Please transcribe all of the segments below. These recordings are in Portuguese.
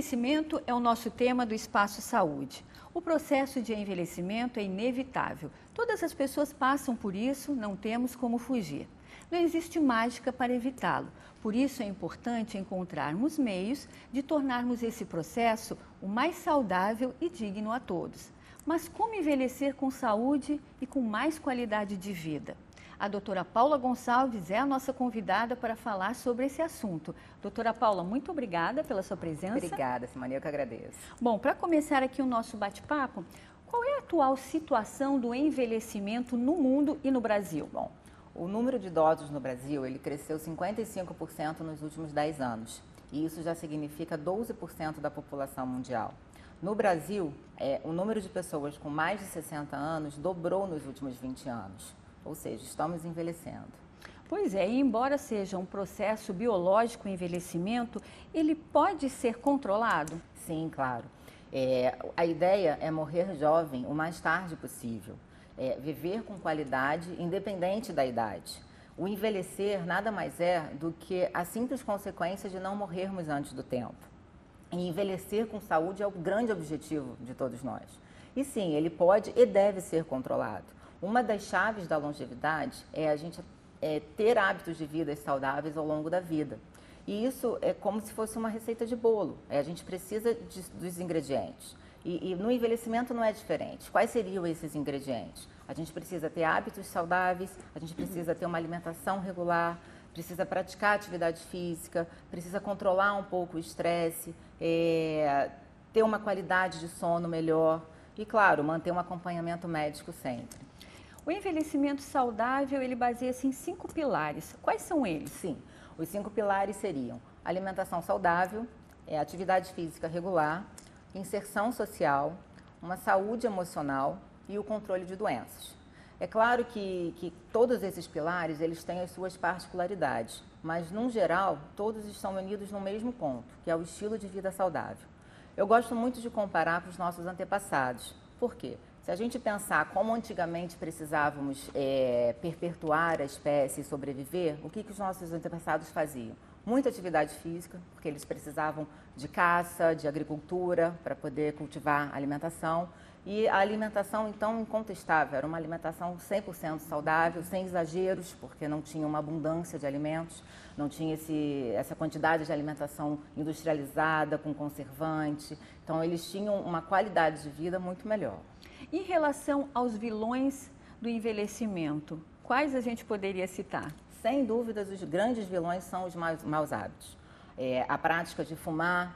envelhecimento é o nosso tema do Espaço Saúde. O processo de envelhecimento é inevitável. Todas as pessoas passam por isso, não temos como fugir. Não existe mágica para evitá-lo. Por isso é importante encontrarmos meios de tornarmos esse processo o mais saudável e digno a todos. Mas como envelhecer com saúde e com mais qualidade de vida? A doutora Paula Gonçalves é a nossa convidada para falar sobre esse assunto. Doutora Paula, muito obrigada pela sua presença. Obrigada, Simone, eu que agradeço. Bom, para começar aqui o nosso bate-papo, qual é a atual situação do envelhecimento no mundo e no Brasil? Bom, o número de idosos no Brasil, ele cresceu 55% nos últimos 10 anos. E isso já significa 12% da população mundial. No Brasil, o número de pessoas com mais de 60 anos dobrou nos últimos 20 anos. Ou seja, estamos envelhecendo. Pois é, e embora seja um processo biológico o envelhecimento, ele pode ser controlado? Sim, claro. A ideia é morrer jovem o mais tarde possível. Viver com qualidade, independente da idade. O envelhecer nada mais é do que a simples consequência de não morrermos antes do tempo. E envelhecer com saúde é o grande objetivo de todos nós. E sim, ele pode e deve ser controlado. Uma das chaves da longevidade é a gente ter hábitos de vida saudáveis ao longo da vida. E isso é como se fosse uma receita de bolo. A gente precisa dos ingredientes. E no envelhecimento não é diferente. Quais seriam esses ingredientes? A gente precisa ter hábitos saudáveis, a gente precisa ter uma alimentação regular, precisa praticar atividade física, precisa controlar um pouco o estresse, ter uma qualidade de sono melhor e, claro, manter um acompanhamento médico sempre. O envelhecimento saudável, ele baseia-se em 5 pilares. Quais são eles? Sim, os 5 pilares seriam alimentação saudável, atividade física regular, inserção social, uma saúde emocional e o controle de doenças. É claro que todos esses pilares, eles têm as suas particularidades, mas, no geral, todos estão unidos no mesmo ponto, que é o estilo de vida saudável. Eu gosto muito de comparar com os nossos antepassados. Por quê? Se a gente pensar como antigamente precisávamos perpetuar a espécie e sobreviver, o que os nossos antepassados faziam? Muita atividade física, porque eles precisavam de caça, de agricultura, para poder cultivar alimentação. E a alimentação, então, incontestável, era uma alimentação 100% saudável, sem exageros, porque não tinha uma abundância de alimentos, não tinha essa quantidade de alimentação industrializada, com conservante. Então, eles tinham uma qualidade de vida muito melhor. Em relação aos vilões do envelhecimento, quais a gente poderia citar? Sem dúvidas, os grandes vilões são os maus hábitos. A prática de fumar,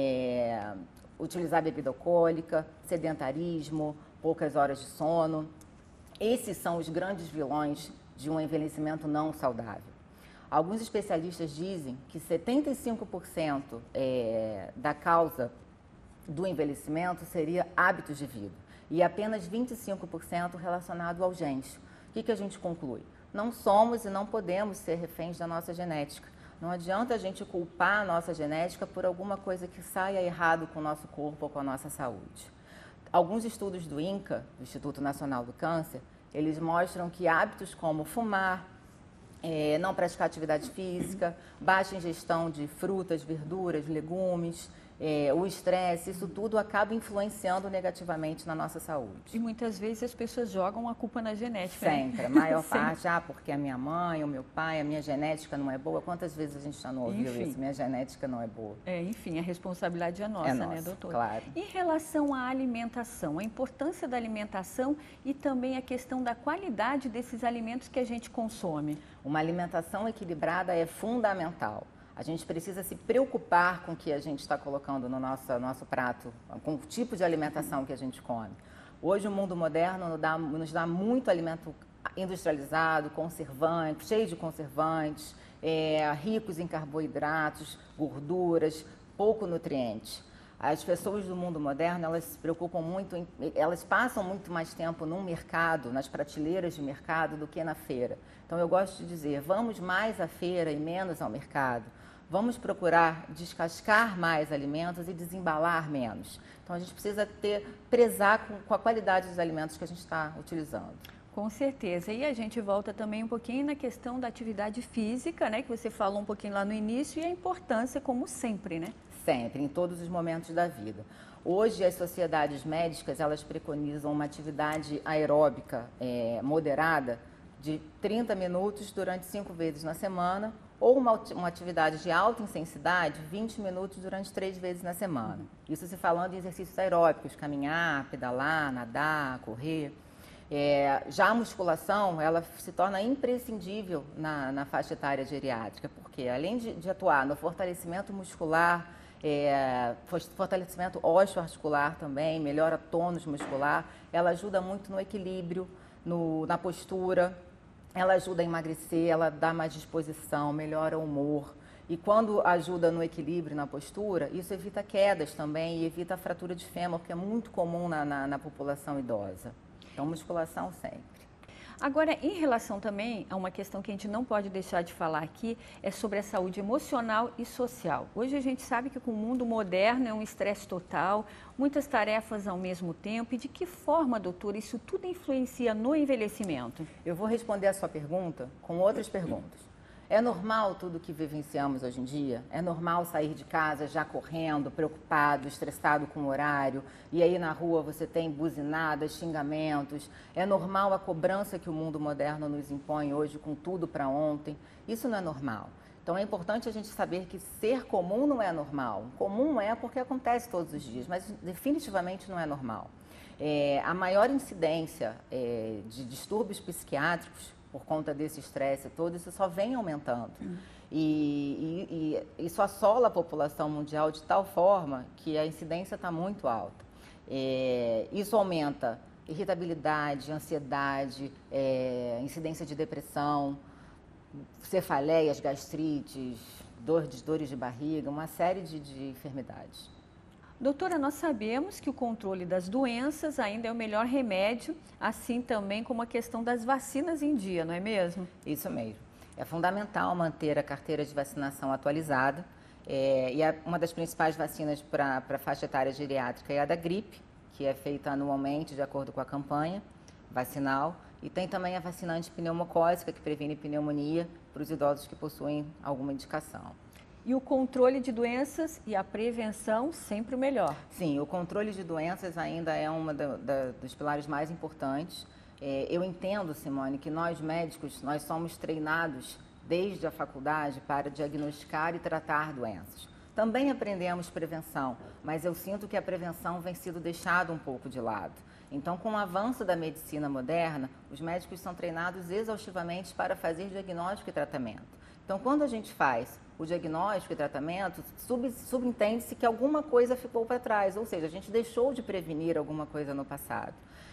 utilizar bebida alcoólica, sedentarismo, poucas horas de sono. Esses são os grandes vilões de um envelhecimento não saudável. Alguns especialistas dizem que 75% da causa do envelhecimento seria hábitos de vida e apenas 25% relacionado ao genes. O que a gente conclui? Não somos e não podemos ser reféns da nossa genética. Não adianta a gente culpar a nossa genética por alguma coisa que saia errado com o nosso corpo ou com a nossa saúde. Alguns estudos do INCA, do Instituto Nacional do Câncer, eles mostram que hábitos como fumar, não praticar atividade física, baixa ingestão de frutas, verduras, legumes, o estresse, isso tudo acaba influenciando negativamente na nossa saúde. E muitas vezes as pessoas jogam a culpa na genética. Sempre, né? a maior parte, porque a minha mãe, o meu pai, a minha genética não é boa. Quantas vezes a gente já não ouviu isso? Minha genética não é boa. Enfim, a responsabilidade é nossa, né, doutora? Claro. Em relação à alimentação, a importância da alimentação e também a questão da qualidade desses alimentos que a gente consome. Uma alimentação equilibrada é fundamental. A gente precisa se preocupar com o que a gente está colocando no nosso prato, com o tipo de alimentação que a gente come. Hoje o mundo moderno nos dá muito alimento industrializado, conservante, cheio de conservantes, ricos em carboidratos, gorduras, pouco nutrientes. As pessoas do mundo moderno, elas se preocupam muito, elas passam muito mais tempo no mercado, nas prateleiras de mercado, do que na feira. Então eu gosto de dizer, vamos mais à feira e menos ao mercado. Vamos procurar descascar mais alimentos e desembalar menos. Então a gente precisa prezar com a qualidade dos alimentos que a gente está utilizando. Com certeza. E a gente volta também um pouquinho na questão da atividade física, né? Que você falou um pouquinho lá no início, e a importância, como sempre, né? Sempre, em todos os momentos da vida. Hoje, as sociedades médicas, elas preconizam uma atividade aeróbica moderada de 30 minutos durante 5 vezes na semana, ou uma atividade de alta intensidade, 20 minutos durante 3 vezes na semana. Isso se falando em exercícios aeróbicos, caminhar, pedalar, nadar, correr. Já a musculação, ela se torna imprescindível na faixa etária geriátrica, porque além de atuar no fortalecimento muscular, fortalecimento osteoarticular também, melhora tônus muscular, ela ajuda muito no equilíbrio, na postura, ela ajuda a emagrecer, ela dá mais disposição, melhora o humor. E quando ajuda no equilíbrio e na postura, isso evita quedas também e evita a fratura de fêmur, que é muito comum na população idosa. Então, musculação sempre. Agora, em relação também a uma questão que a gente não pode deixar de falar aqui, é sobre a saúde emocional e social. Hoje a gente sabe que com o mundo moderno é um estresse total, muitas tarefas ao mesmo tempo. E de que forma, doutora, isso tudo influencia no envelhecimento? Eu vou responder a sua pergunta com outras perguntas. É normal tudo que vivenciamos hoje em dia? É normal sair de casa já correndo, preocupado, estressado com o horário, e aí na rua você tem buzinadas, xingamentos? É normal a cobrança que o mundo moderno nos impõe hoje com tudo para ontem? Isso não é normal. Então é importante a gente saber que ser comum não é normal. Comum é porque acontece todos os dias, mas definitivamente não é normal. A maior incidência de distúrbios psiquiátricos por conta desse estresse todo, isso só vem aumentando. E isso assola a população mundial de tal forma que a incidência está muito alta. Isso aumenta irritabilidade, ansiedade, incidência de depressão, cefaleias, gastrites, dores de barriga, uma série de enfermidades. Doutora, nós sabemos que o controle das doenças ainda é o melhor remédio, assim também como a questão das vacinas em dia, não é mesmo? Isso mesmo. É fundamental manter a carteira de vacinação atualizada. Uma das principais vacinas para a faixa etária geriátrica é a da gripe, que é feita anualmente de acordo com a campanha vacinal. E tem também a vacina antipneumocócica, que previne pneumonia para os idosos que possuem alguma indicação. E o controle de doenças e a prevenção sempre o melhor. Sim, o controle de doenças ainda é um dos pilares mais importantes. Eu entendo, Simone, que nós médicos, nós somos treinados desde a faculdade para diagnosticar e tratar doenças. Também aprendemos prevenção, mas eu sinto que a prevenção vem sido deixada um pouco de lado. Então, com o avanço da medicina moderna, os médicos são treinados exaustivamente para fazer diagnóstico e tratamento. Então, quando a gente faz o diagnóstico e tratamento, subentende-se que alguma coisa ficou para trás, ou seja, a gente deixou de prevenir alguma coisa no passado.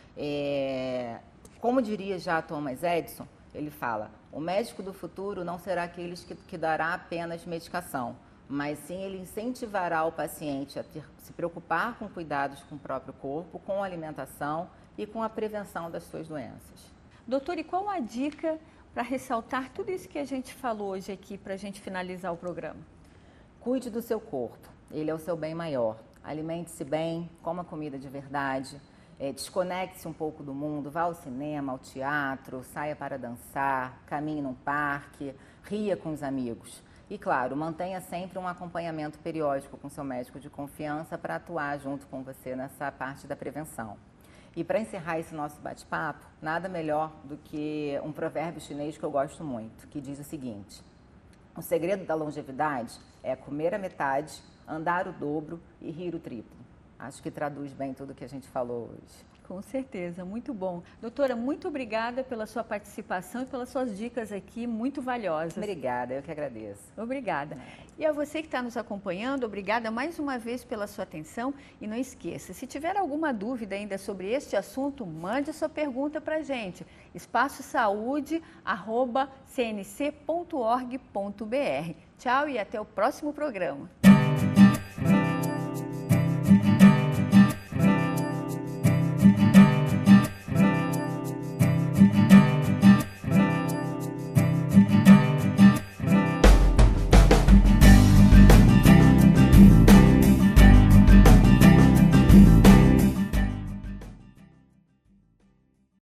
Como diria já Thomas Edison, ele fala, o médico do futuro não será aquele que dará apenas medicação, mas sim ele incentivará o paciente a se preocupar com cuidados com o próprio corpo, com a alimentação e com a prevenção das suas doenças. Doutor, e qual a dica para ressaltar tudo isso que a gente falou hoje aqui, para a gente finalizar o programa? Cuide do seu corpo, ele é o seu bem maior. Alimente-se bem, coma comida de verdade, desconecte-se um pouco do mundo, vá ao cinema, ao teatro, saia para dançar, caminhe num parque, ria com os amigos. E, claro, mantenha sempre um acompanhamento periódico com seu médico de confiança para atuar junto com você nessa parte da prevenção. E para encerrar esse nosso bate-papo, nada melhor do que um provérbio chinês que eu gosto muito, que diz o seguinte: o segredo da longevidade é comer a metade, andar o dobro e rir o triplo. Acho que traduz bem tudo que a gente falou hoje. Com certeza, muito bom. Doutora, muito obrigada pela sua participação e pelas suas dicas aqui, muito valiosas. Obrigada, eu que agradeço. Obrigada. E a você que está nos acompanhando, obrigada mais uma vez pela sua atenção. E não esqueça, se tiver alguma dúvida ainda sobre este assunto, mande sua pergunta para a gente. espaçosaude@cnc.org.br. Tchau e até o próximo programa.